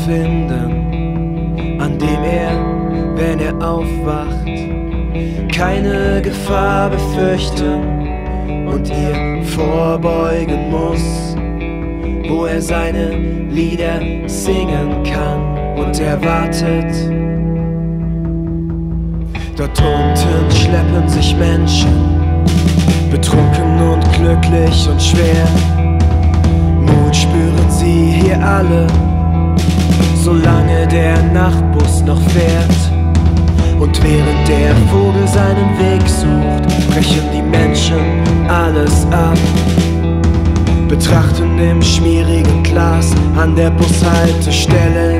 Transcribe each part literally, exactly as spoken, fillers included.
finden, an dem er, wenn er aufwacht, keine Gefahr befürchten und ihr vorbeugen muss, wo er seine Lieder singen kann und er wartet. Dort unten schleppen sich Menschen, betrunken und glücklich und schwer. Mut spüren sie hier alle, solange der Nachtbus noch fährt. Und während der Vogel seinen Weg sucht, brechen die Menschen alles ab, betrachten im schmierigen Glas an der Bushaltestelle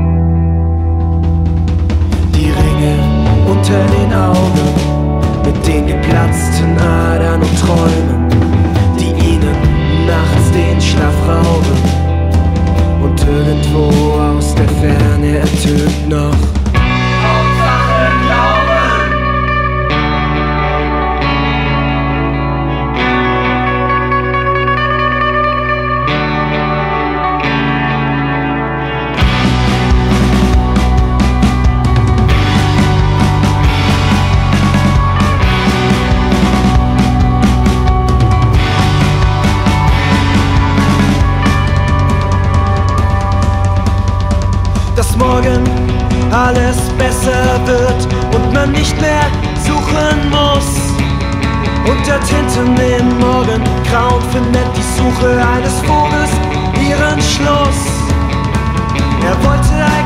die Ringe unter den Augen mit den geplatzten Adern und Träumen, die ihnen nachts den Schlaf rauben. Und irgendwo aus der Ferne ertönt noch Hauptsache Glauben. Dass morgen alles besser wird und man nicht mehr suchen muss. Und dort hinten im Morgengrauen findet die Suche eines Vogels ihren Schluss. Er wollte